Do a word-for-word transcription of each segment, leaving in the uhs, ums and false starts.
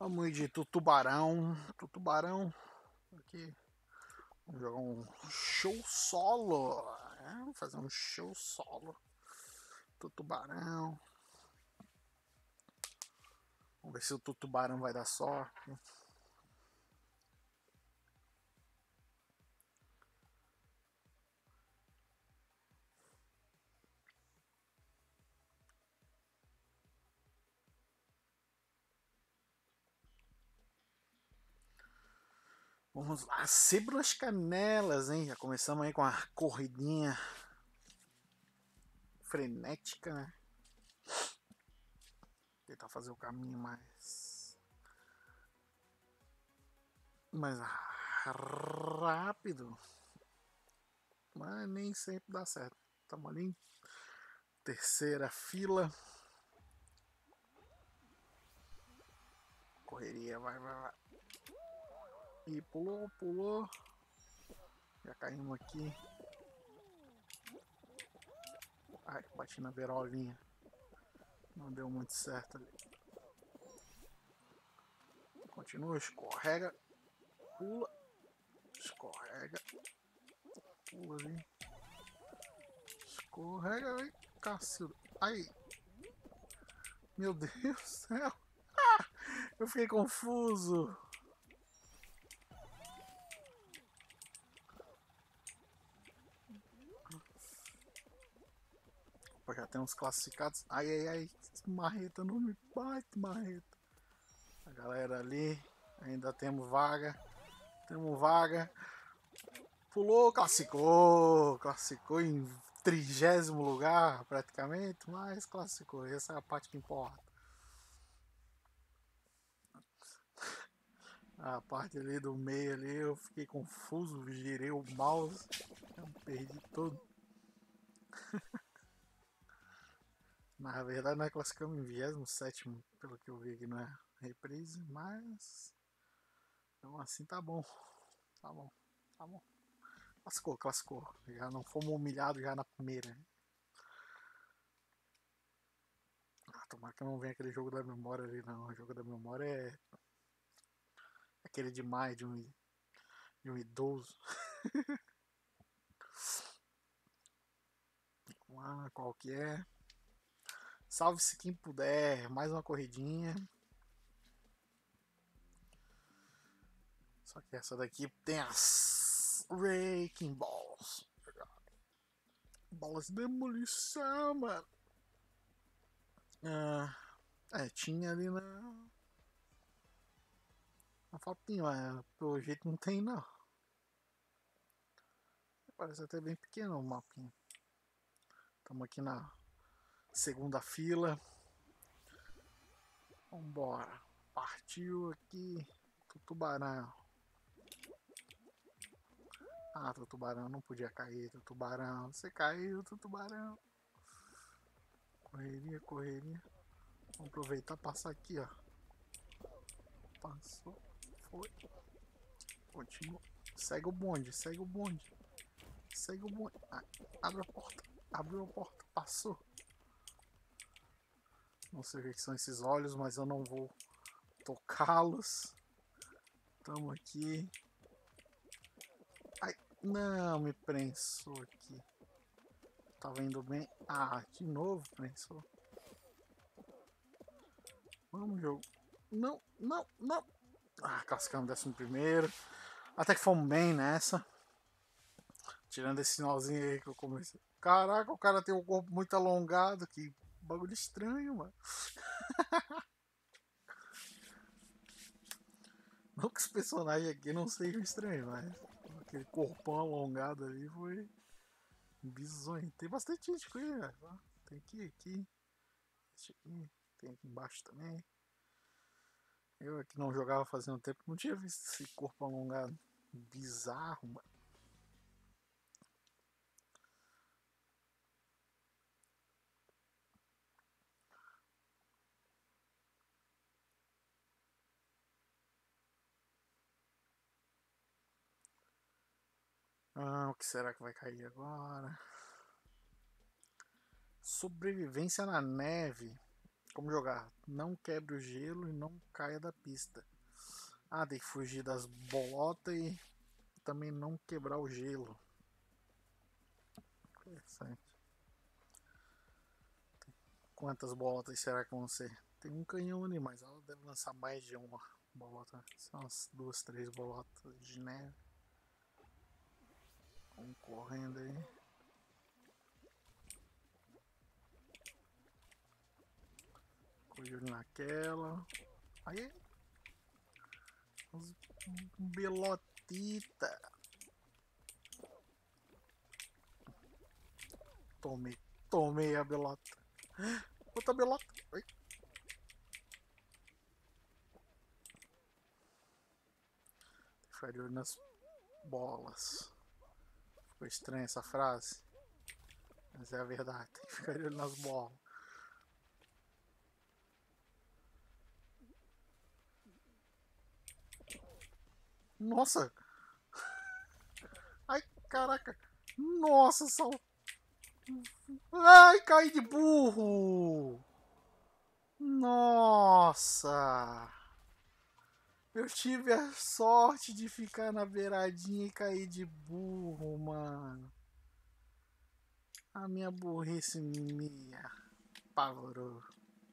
Vamos ir de tubarão. Tubarão. Aqui. Vamos jogar um show solo. É, vamos fazer um show solo. Tubarão. Vamos ver se o tubarão vai dar sorte. Vamos lá, sebo nas canelas, hein? Já começamos aí com a corridinha frenética, né? Tentar fazer o caminho mais mais rápido, mas nem sempre dá certo. Estamos ali em terceira fila. Correria, vai, vai, vai. E pulou, pulou. Já caímos aqui. Ai, bati na beirolinha. Não deu muito certo ali. Continua, escorrega. Pula. Escorrega. Pula ali. Escorrega, vem. Cacilda. Aí. Meu Deus do céu. Ah, eu fiquei confuso. Opa, já tem uns classificados. Ai, ai, ai. Marreta, não me bate, marreta. A galera ali. Ainda temos vaga. Temos vaga. Pulou, classificou. Classificou em trigésimo lugar, praticamente. Mas classificou. Essa é a parte que importa. A parte ali do meio ali eu fiquei confuso. Girei o mouse. Eu perdi tudo. Na verdade nós classificamos em vigésimo sétimo, pelo que eu vi aqui na reprise, mas então assim tá bom. Tá bom, tá bom. Classificou, classificou. Já não fomos humilhados já na primeira. Ah, tomara que não venha aquele jogo da memória ali não. O jogo da memória é aquele demais de um, de um idoso. Vamos lá, qual que é? Salve-se quem puder. Mais uma corridinha. Só que essa daqui tem as Wrecking Balls. Bolas de demolição, mano. Ah, é, tinha ali na. Na fotinha, mas pelo jeito não tem não. Parece até bem pequeno o mapinha. Estamos aqui na segunda fila. Vambora. Partiu aqui. Tubarão. Ah, tubarão não podia cair. Tubarão. Você caiu, tubarão. Correria, correria. Vamos aproveitar e passar aqui, ó. Passou. Foi. Continua. Segue o bonde, segue o bonde. Segue o bonde. Ah, abre a porta. Abriu a porta. Passou. Não sei o que são esses olhos, mas eu não vou tocá-los. Estamos aqui. Ai, não, me prensou aqui. Tava indo bem. Ah, de novo prensou. Vamos, jogo. Não, não, não. Ah, classificamos décimo primeiro. Até que fomos bem nessa. Tirando esse sinalzinho aí que eu comecei. Caraca, o cara tem um corpo muito alongado. Que bagulho estranho, mano. Não que os personagens aqui não sejam estranhos, mas aquele corpão alongado ali foi bizonho. Tem bastante gente com ele, velho. Tem aqui, aqui. Aqui. Tem aqui embaixo também. Eu aqui não jogava fazendo tempo, não tinha visto esse corpo alongado. Bizarro, mano. Ah, o que será que vai cair agora? Sobrevivência na neve. Como jogar? Não quebre o gelo e não caia da pista. Ah, tem que fugir das bolotas e também não quebrar o gelo. Interessante. Quantas bolotas será que vão ser? Tem um canhão ali, mas ela deve lançar mais de uma bolota. São umas duas, três bolotas de neve. Vamos correndo aí. Correndo naquela. Aí. Uns belotita. Tomei. Tomei a belota. Outra belota. Oi. Ficar de olho nas bolas. Ficou estranha essa frase. Mas é a verdade. Tem que ficar de olho nas bolas. Nossa! Ai, caraca! Nossa, sal... Ai, caí de burro! Nossa! Eu tive a sorte de ficar na beiradinha e cair de burro, mano. A minha burrice me apavorou.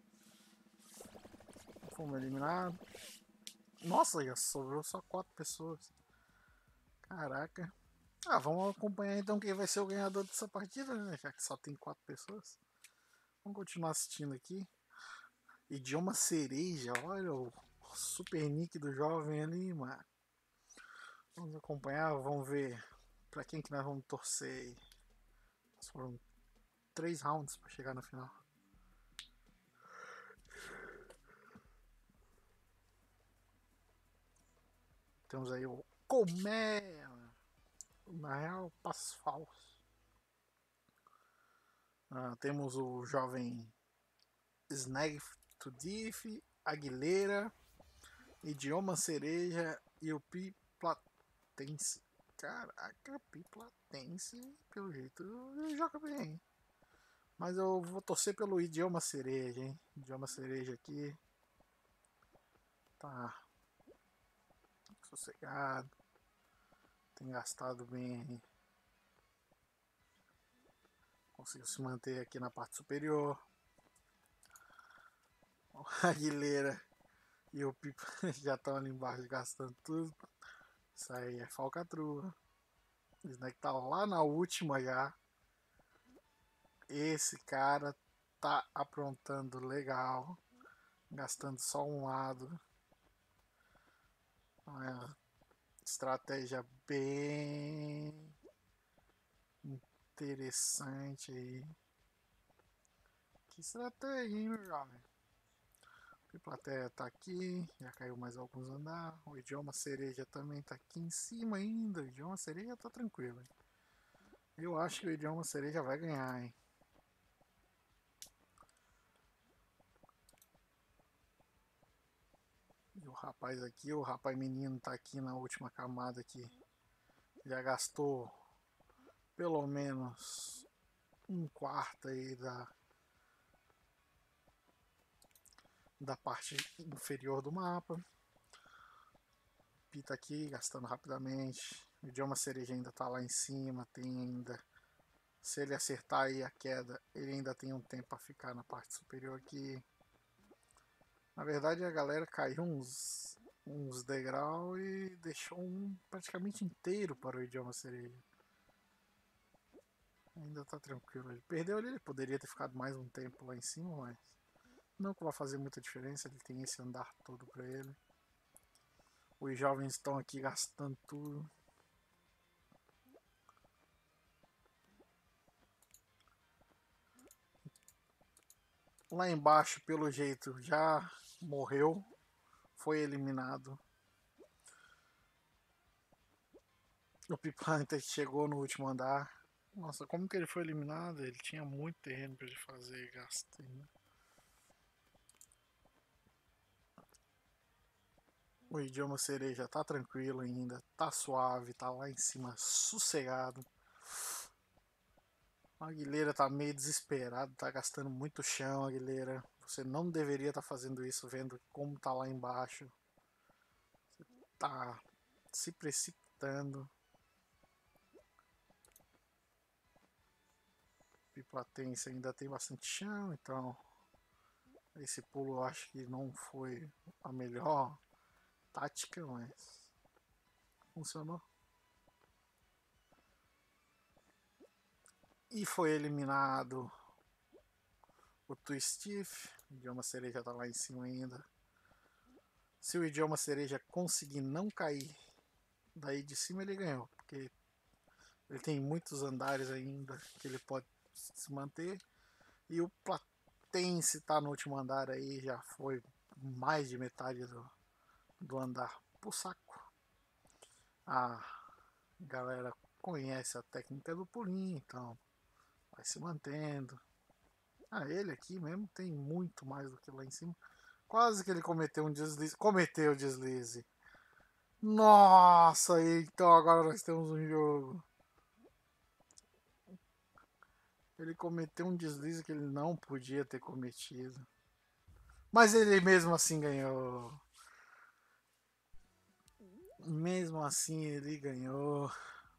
Fomos eliminados. Nossa, já sobrou só quatro pessoas. Caraca. Ah, vamos acompanhar então quem vai ser o ganhador dessa partida, né? Já que só tem quatro pessoas. Vamos continuar assistindo aqui. Idioma cereja, olha o super nick do jovem ali, mano. Vamos acompanhar, vamos ver pra quem que nós vamos torcer. Foram três rounds pra chegar no final. Temos aí o Colmeia. Na real, passos falsos. Ah, temos o jovem Snag to Diff, Aguilera, Idioma Cereja e o Pi Platense. Caraca, Pi Platense, pelo jeito, joga bem. Mas eu vou torcer pelo Idioma Cereja, hein? Idioma Cereja aqui. Tá sossegado. Tem gastado bem. Conseguiu se manter aqui na parte superior. O Aguilera e o Pipa já estão ali embaixo gastando tudo. Isso aí é falcatrua. O Snack tá lá na última já. Esse cara tá aprontando legal. Gastando só um lado. É, estratégia bem interessante aí. Que estratégia, hein, meu jovem? A plateia tá aqui, já caiu mais alguns andares. O idioma cereja também tá aqui em cima ainda. O idioma cereja tá tranquilo. Hein? Eu acho que o idioma cereja vai ganhar, hein? E o rapaz aqui, o rapaz menino tá aqui na última camada aqui. Já gastou pelo menos um quarto aí da da parte inferior do mapa. Pita aqui, gastando rapidamente. O idioma cereja ainda tá lá em cima, tem ainda. Se ele acertar aí a queda, ele ainda tem um tempo para ficar na parte superior aqui. Na verdade, a galera caiu uns, uns degraus e deixou um praticamente inteiro para o idioma cereja. Ainda tá tranquilo. Ele perdeu ali, ele poderia ter ficado mais um tempo lá em cima, mas não que vai fazer muita diferença. Ele tem esse andar todo para ele. Os jovens estão aqui gastando tudo. Lá embaixo, pelo jeito, já morreu. Foi eliminado. O Pipanta chegou no último andar. Nossa, como que ele foi eliminado? Ele tinha muito terreno para ele fazer gasto. Né? O idioma cereja tá tranquilo ainda, tá suave, tá lá em cima, sossegado. A Aguilera tá meio desesperado, tá gastando muito chão, Aguilera. Você não deveria estar tá fazendo isso, vendo como tá lá embaixo. Você tá se precipitando. Piplatense ainda tem bastante chão, então esse pulo eu acho que não foi a melhor tática, mas funcionou. E foi eliminado o Twistif. O idioma cereja tá lá em cima ainda. Se o idioma cereja conseguir não cair daí de cima, ele ganhou, porque ele tem muitos andares ainda que ele pode se manter. E o Platense tá no último andar aí, já foi mais de metade do, do andar pro saco. A galera conhece a técnica do pulinho, então vai se mantendo. Ah, ele aqui mesmo tem muito mais do que lá em cima. Quase que ele cometeu um deslize. Cometeu o deslize. Nossa, então agora nós temos um jogo. Ele cometeu um deslize que ele não podia ter cometido. Mas ele mesmo assim ganhou. Mesmo assim ele ganhou.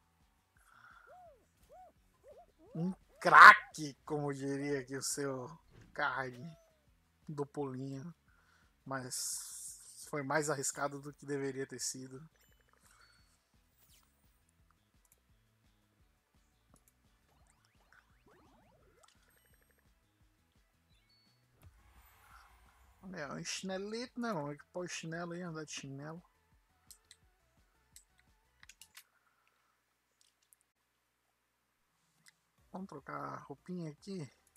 Um craque, como diria aqui o seu card do pulinho. Mas foi mais arriscado do que deveria ter sido. É, um chinelito, né? Vamos equipar o chinelo aí, andar de chinelo. Vamos trocar a roupinha aqui.